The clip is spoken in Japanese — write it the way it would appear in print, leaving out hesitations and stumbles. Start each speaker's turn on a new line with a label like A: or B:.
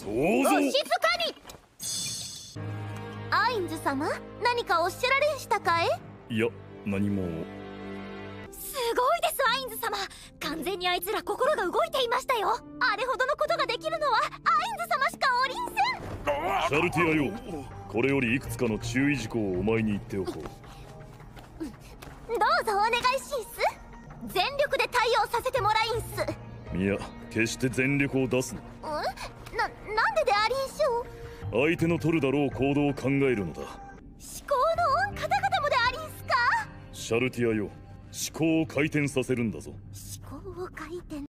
A: 想
B: お
A: 像。
B: 静かに。アインズ様、何かおっしゃられんしたかえ？
A: いや、何も。
B: すごいです、アインズ様。完全にあいつら心が動いていましたよ。あれほどのことができるのはアインズ様しかおりんせん。
A: シャルティアよ、これよりいくつかの注意事項をお前に言っておこう。
B: どうぞお願いしんす。全力で対応させてもらいんす。
A: いや、決して全力を出すな。
B: なんででありんしょう。
A: 相手の取るだろう行動を考えるのだ。
B: 思考の方々もでありんすか。
A: シャルティアよ、思考を回転させるんだぞ。
B: 思考を回転。